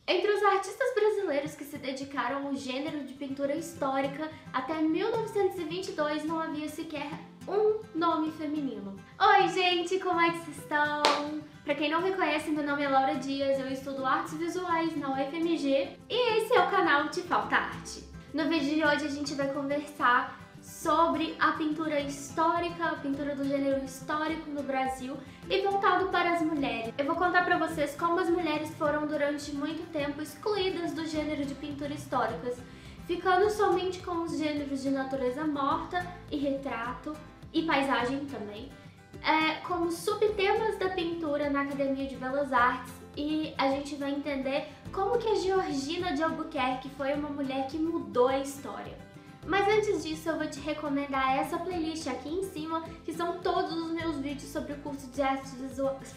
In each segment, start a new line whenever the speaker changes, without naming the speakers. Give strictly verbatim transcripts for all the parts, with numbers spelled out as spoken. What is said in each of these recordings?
Entre os artistas brasileiros que se dedicaram ao gênero de pintura histórica, até mil novecentos e vinte e dois não havia sequer um nome feminino. Oi gente, como é que vocês estão? Pra quem não me conhece, meu nome é Laura Dias, eu estudo artes visuais na U F M G e esse é o canal Te Falta Arte. No vídeo de hoje a gente vai conversar sobre a pintura histórica, a pintura do gênero histórico no Brasil e voltado para as mulheres. Eu vou contar pra vocês como as mulheres foram durante muito tempo excluídas do gênero de pintura históricas, ficando somente com os gêneros de natureza morta e retrato e paisagem também, é, como subtemas da pintura na Academia de Belas Artes. E a gente vai entender como que a Georgina de Albuquerque foi uma mulher que mudou a história. Mas antes disso eu vou te recomendar essa playlist aqui em cima, que são todos os meus vídeos sobre o curso de artes visuais,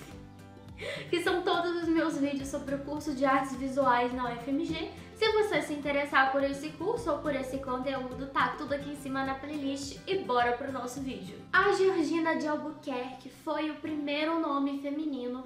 que são todos os meus vídeos sobre o curso de artes visuais na U F M G. Se você se interessar por esse curso ou por esse conteúdo, tá tudo aqui em cima na playlist e bora pro nosso vídeo. A Georgina de Albuquerque foi o primeiro nome feminino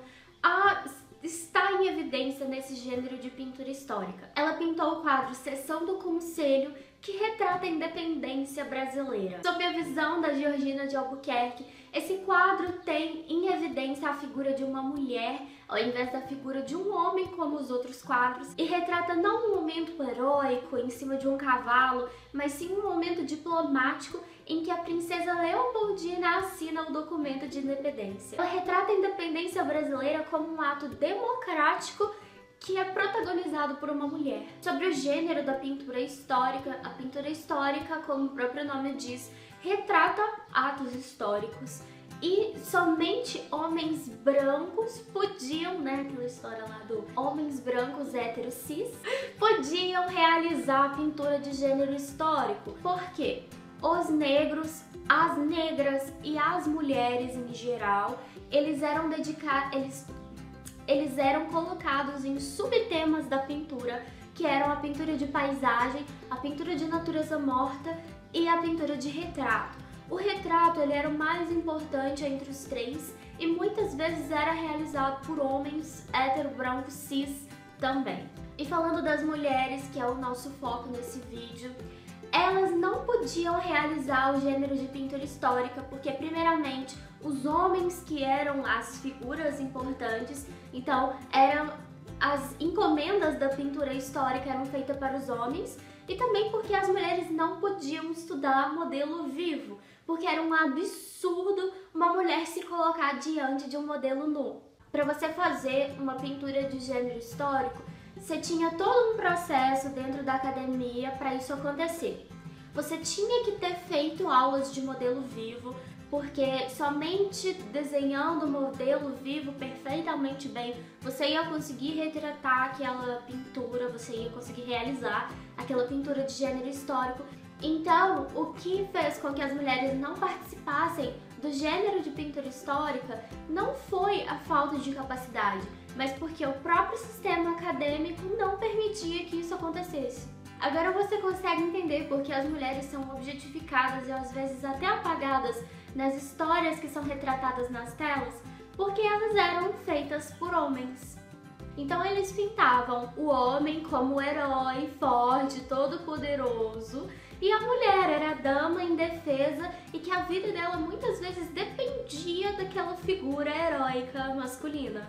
a está em evidência nesse gênero de pintura histórica. Ela pintou o quadro Sessão do Conselho, que retrata a independência brasileira. Sob a visão da Georgina de Albuquerque, esse quadro tem em evidência a figura de uma mulher, ao invés da figura de um homem como os outros quadros, e retrata não um momento heróico em cima de um cavalo, mas sim um momento diplomático em que a princesa Leopoldina assina o documento de independência. Ela retrata a independência brasileira como um ato democrático que é protagonizado por uma mulher. Sobre o gênero da pintura histórica, a pintura histórica, como o próprio nome diz, retrata atos históricos e somente homens brancos podiam, né, aquela história lá do homens brancos héteros cis, podiam realizar a pintura de gênero histórico. Por quê? Os negros, as negras e as mulheres em geral, eles eram dedicados, eles, eles eram colocados em subtemas da pintura, que eram a pintura de paisagem, a pintura de natureza morta e a pintura de retrato. O retrato ele era o mais importante entre os três e muitas vezes era realizado por homens hétero, branco, cis também. E falando das mulheres, que é o nosso foco nesse vídeo, elas não podiam realizar o gênero de pintura histórica porque, primeiramente, os homens que eram as figuras importantes, então eram as encomendas da pintura histórica eram feitas para os homens, e também porque as mulheres não podiam estudar modelo vivo, porque era um absurdo uma mulher se colocar diante de um modelo nu. Para você fazer uma pintura de gênero histórico, você tinha todo um processo dentro da academia para isso acontecer. Você tinha que ter feito aulas de modelo vivo, porque somente desenhando o modelo vivo perfeitamente bem, você ia conseguir retratar aquela pintura, você ia conseguir realizar aquela pintura de gênero histórico. Então, o que fez com que as mulheres não participassem do gênero de pintura histórica não foi a falta de capacidade, mas porque o próprio sistema acadêmico não permitia que isso acontecesse. Agora você consegue entender por que as mulheres são objetificadas e às vezes até apagadas nas histórias que são retratadas nas telas, porque elas eram feitas por homens. Então eles pintavam o homem como o herói forte, todo poderoso, e a mulher era a dama indefesa e que a vida dela muitas vezes dependia daquela figura heróica masculina.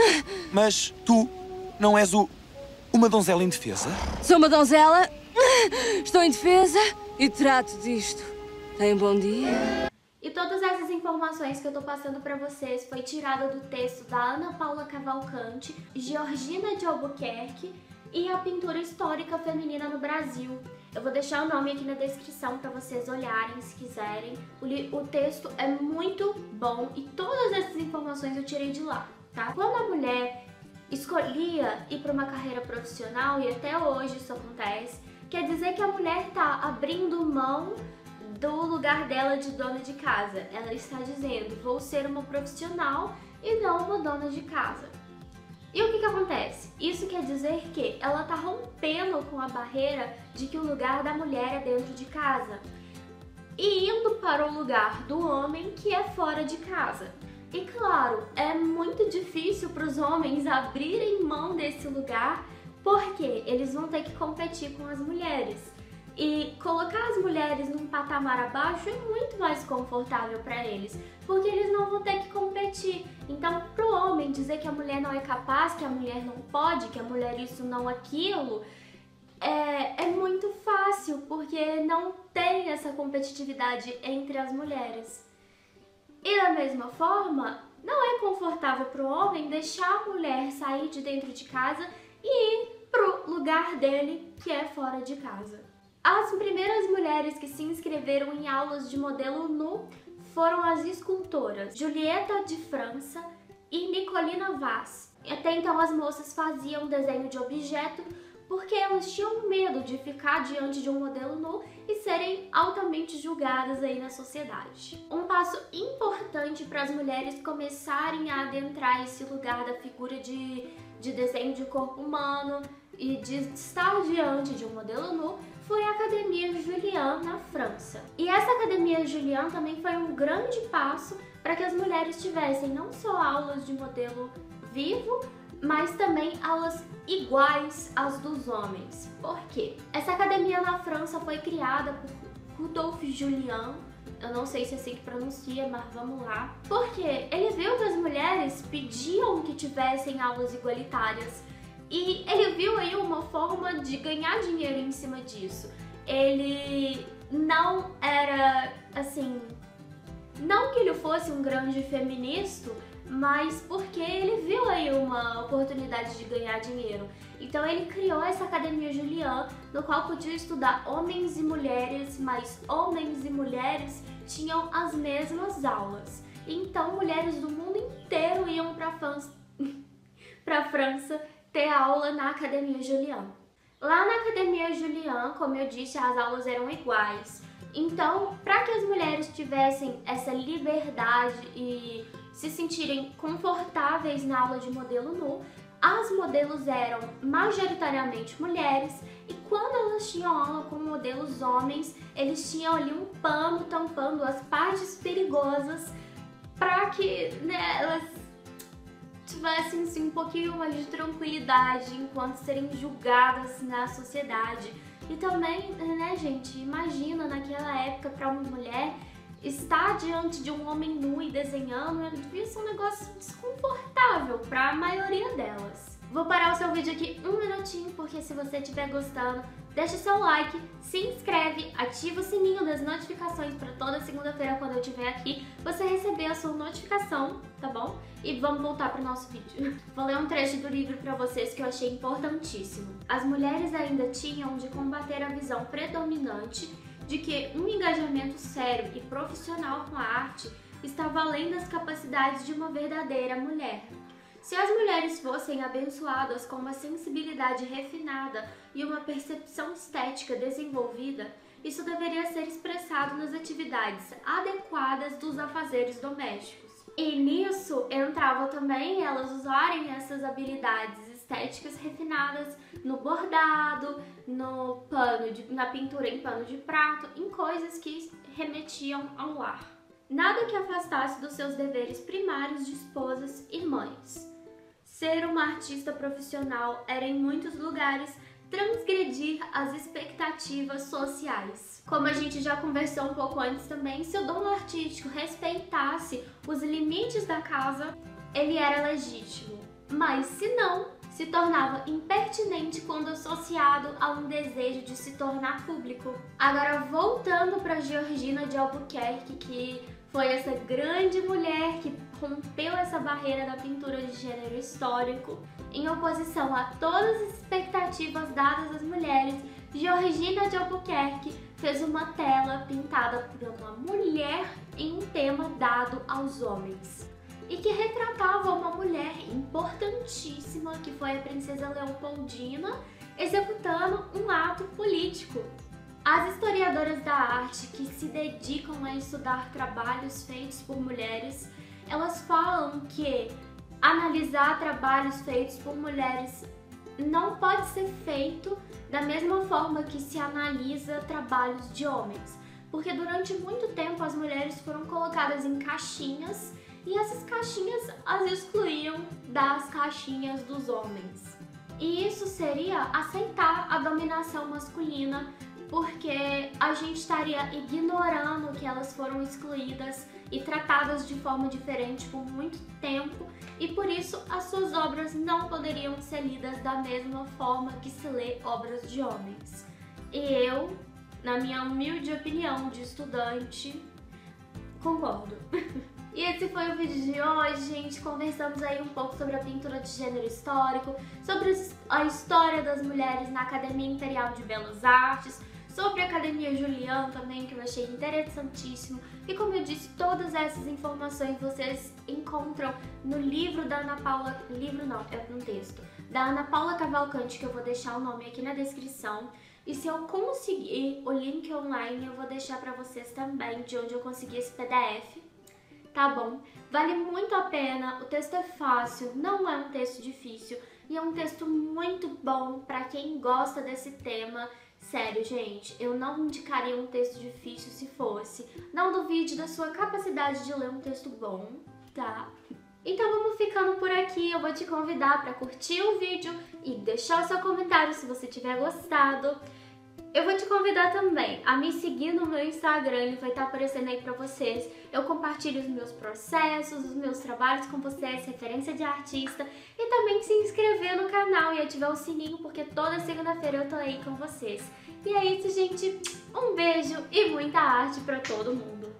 Mas tu não és o... uma donzela indefesa?
Sou uma donzela, estou indefesa e trato disto. Tenha um bom dia.
E todas essas informações que eu tô passando pra vocês foi tirada do texto da Ana Paula Cavalcante, Georgina de Albuquerque e a pintura histórica feminina no Brasil. Eu vou deixar o nome aqui na descrição para vocês olharem se quiserem. O, o texto é muito bom e todas essas informações eu tirei de lá, tá? Quando a mulher escolhia ir para uma carreira profissional, e até hoje isso acontece, quer dizer que a mulher tá abrindo mão do lugar dela de dona de casa. Ela está dizendo, vou ser uma profissional e não uma dona de casa. E o que que acontece? Isso quer dizer que ela tá rompendo com a barreira de que o lugar da mulher é dentro de casa e indo para o lugar do homem, que é fora de casa. E claro, é muito difícil para os homens abrirem mão desse lugar Porque eles vão ter que competir com as mulheres. E colocar as mulheres num patamar abaixo é muito mais confortável para eles, porque eles não vão ter que competir. Então, para o homem dizer que a mulher não é capaz, que a mulher não pode, que a mulher isso não aquilo, é, é muito fácil, porque não tem essa competitividade entre as mulheres. E da mesma forma, não é confortável para o homem deixar a mulher sair de dentro de casa e ir pro lugar dele, que é fora de casa. As primeiras mulheres que se inscreveram em aulas de modelo nu foram as escultoras Julieta de França e Nicolina Vaz. Até então as moças faziam desenho de objeto porque elas tinham medo de ficar diante de um modelo nu e serem altamente julgadas aí na sociedade. Um passo importante para as mulheres começarem a adentrar esse lugar da figura de, de desenho de corpo humano e de estar diante de um modelo nu foi a Academia Julian na França. E essa Academia Julian também foi um grande passo para que as mulheres tivessem não só aulas de modelo vivo, mas também aulas iguais às dos homens. Por quê? Essa academia na França foi criada por Rodolphe Julian, eu não sei se é assim que pronuncia, mas vamos lá. Porque ele viu que as mulheres pediam que tivessem aulas igualitárias e ele viu aí uma forma de ganhar dinheiro em cima disso. Ele não era, assim, não que ele fosse um grande feminista, mas porque ele viu aí uma oportunidade de ganhar dinheiro. Então ele criou essa Academia Julian, no qual podia estudar homens e mulheres, mas homens e mulheres tinham as mesmas aulas. Então mulheres do mundo inteiro iam para França, para França ter aula na Academia Julian. Lá na Academia Julian, como eu disse, as aulas eram iguais. Então, para que as mulheres tivessem essa liberdade e se sentirem confortáveis na aula de modelo nu, as modelos eram majoritariamente mulheres e quando elas tinham aula com modelos homens, eles tinham ali um pano tampando as partes perigosas para que, né, elas tivessem assim, um pouquinho mais de tranquilidade enquanto serem julgadas na sociedade. E também, né, gente, imagina naquela época para uma mulher estar diante de um homem nu e desenhando, devia ser um negócio desconfortável para a maioria delas. Vou parar o seu vídeo aqui um minutinho, porque se você estiver gostando, deixa seu like, se inscreve, ativa o sininho das notificações para toda segunda-feira quando eu estiver aqui, você receber a sua notificação, tá bom? E vamos voltar para o nosso vídeo. Vou ler um trecho do livro para vocês que eu achei importantíssimo. As mulheres ainda tinham de combater a visão predominante de que um engajamento sério e profissional com a arte estava além das capacidades de uma verdadeira mulher. Se as mulheres fossem abençoadas com uma sensibilidade refinada e uma percepção estética desenvolvida, isso deveria ser expressado nas atividades adequadas dos afazeres domésticos. E nisso entrava também elas usarem essas habilidades estéticas refinadas no bordado, no pano de, na pintura em pano de prato, em coisas que remetiam ao lar. Nada que afastasse dos seus deveres primários de esposas e mães. Ser uma artista profissional era em muitos lugares transgredir as expectativas sociais. Como a gente já conversou um pouco antes também, se o dom artístico respeitasse os limites da casa, ele era legítimo. Mas se não, se tornava impertinente quando associado a um desejo de se tornar público. Agora voltando para Georgina de Albuquerque, que foi essa grande mulher que rompeu essa barreira da pintura de gênero histórico. Em oposição a todas as expectativas dadas às mulheres, Georgina de Albuquerque fez uma tela pintada por uma mulher em um tema dado aos homens e que retratava uma mulher importantíssima, que foi a princesa Leopoldina, executando um ato político. As historiadoras da arte que se dedicam a estudar trabalhos feitos por mulheres, elas falam que analisar trabalhos feitos por mulheres não pode ser feito da mesma forma que se analisa trabalhos de homens, porque durante muito tempo as mulheres foram colocadas em caixinhas e essas caixinhas as excluíam das caixinhas dos homens. E isso seria aceitar a dominação masculina, porque a gente estaria ignorando que elas foram excluídas e tratadas de forma diferente por muito tempo, e por isso as suas obras não poderiam ser lidas da mesma forma que se lê obras de homens. E eu, na minha humilde opinião de estudante, concordo. E esse foi o vídeo de hoje, gente. Conversamos aí um pouco sobre a pintura de gênero histórico, sobre a história das mulheres na Academia Imperial de Belas Artes, sobre a Academia Julian também, que eu achei interessantíssimo. E como eu disse, todas essas informações vocês encontram no livro da Ana Paula... Livro não, é um texto. Da Ana Paula Cavalcante, que eu vou deixar o nome aqui na descrição. E se eu conseguir o link online, eu vou deixar pra vocês também, de onde eu consegui esse P D F. Tá bom? Vale muito a pena, o texto é fácil, não é um texto difícil. E é um texto muito bom pra quem gosta desse tema. Sério, gente, eu não indicaria um texto difícil se fosse. Não duvide da sua capacidade de ler um texto bom, tá? Então vamos ficando por aqui. Eu vou te convidar para curtir o vídeo e deixar o seu comentário se você tiver gostado. Eu vou te convidar também a me seguir no meu Instagram, ele vai estar aparecendo aí pra vocês. Eu compartilho os meus processos, os meus trabalhos com vocês, referência de artista, e também se inscrever no canal e ativar o sininho, porque toda segunda-feira eu tô aí com vocês. E é isso, gente. Um beijo e muita arte pra todo mundo!